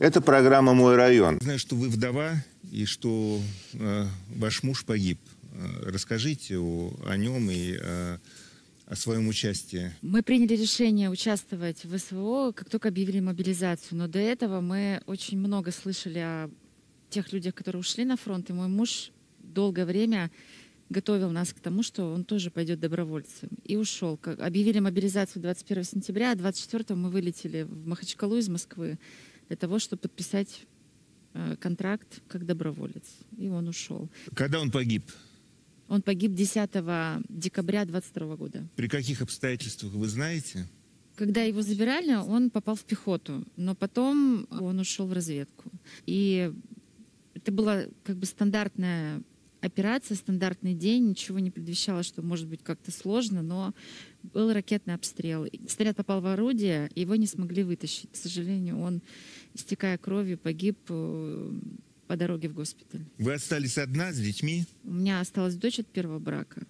Это программа «Мой район». Знаю, что вы вдова и что ваш муж погиб. Расскажите о нем и о своем участии. Мы приняли решение участвовать в СВО, как только объявили мобилизацию. Но до этого мы очень много слышали о тех людях, которые ушли на фронт. И мой муж долгое время готовил нас к тому, что он тоже пойдет добровольцем. И ушел. Объявили мобилизацию 21 сентября, а 24 мы вылетели в Махачкалу из Москвы для того, чтобы подписать контракт как доброволец. И он ушел. Когда он погиб? Он погиб 10 декабря 22 года. При каких обстоятельствах, вы знаете? Когда его забирали, он попал в пехоту, но потом он ушел в разведку. И это была как бы стандартная операция, стандартный день, ничего не предвещало, что может быть как-то сложно, но был ракетный обстрел. Снаряд попал в орудие, и его не смогли вытащить. К сожалению, он, истекая кровью, погиб по дороге в госпиталь. Вы остались одна с детьми? У меня осталась дочь от первого брака.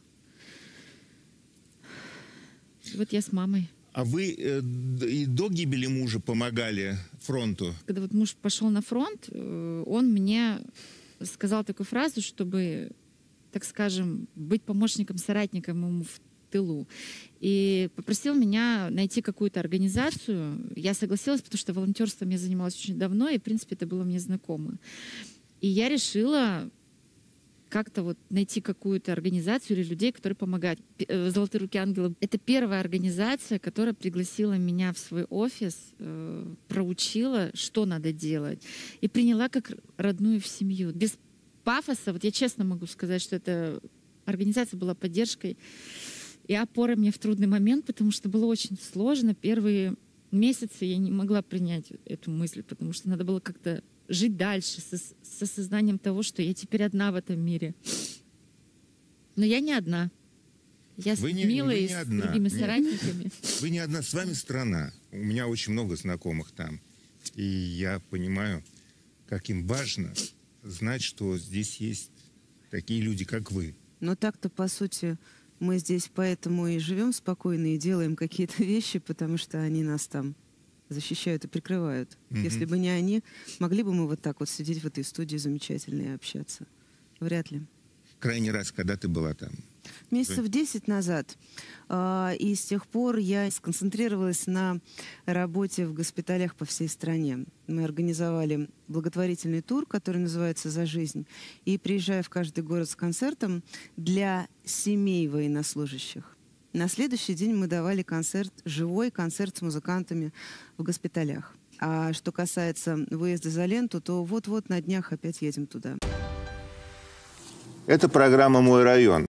Вот я с мамой. А вы и до гибели мужа помогали фронту? Когда вот муж пошел на фронт, он мне сказал такую фразу, чтобы, так скажем, быть помощником, соратником ему в тылу. И попросил меня найти какую-то организацию. Я согласилась, потому что волонтерством я занималась очень давно, и, в принципе, это было мне знакомо. И я решила как-то вот найти какую-то организацию или людей, которые помогают. «Золотые руки ангела» — это первая организация, которая пригласила меня в свой офис, проучила, что надо делать, и приняла как родную в семью. Без пафоса, вот я честно могу сказать, что эта организация была поддержкой и опорой мне в трудный момент, потому что было очень сложно. Первые месяцы я не могла принять эту мысль, потому что надо было как-то жить дальше с осознанием того, что я теперь одна в этом мире. Но я не одна. Я с Милой и с другими соратниками. Вы не одна, с вами страна. У меня очень много знакомых там. И я понимаю, как им важно знать, что здесь есть такие люди, как вы. Но так-то, по сути, мы здесь поэтому и живем спокойно и делаем какие-то вещи, потому что они нас там защищают и прикрывают. Если бы не они, могли бы мы вот так вот сидеть в этой студии замечательно и общаться? Вряд ли. Крайний раз, когда ты была там? Месяцев 10 назад. И с тех пор я сконцентрировалась на работе в госпиталях по всей стране. Мы организовали благотворительный тур, который называется «За жизнь». И приезжая в каждый город с концертом для семей военнослужащих. На следующий день мы давали концерт, живой концерт с музыкантами в госпиталях. А что касается выезда за ленту, то вот-вот на днях опять едем туда. Это программа «Мой район».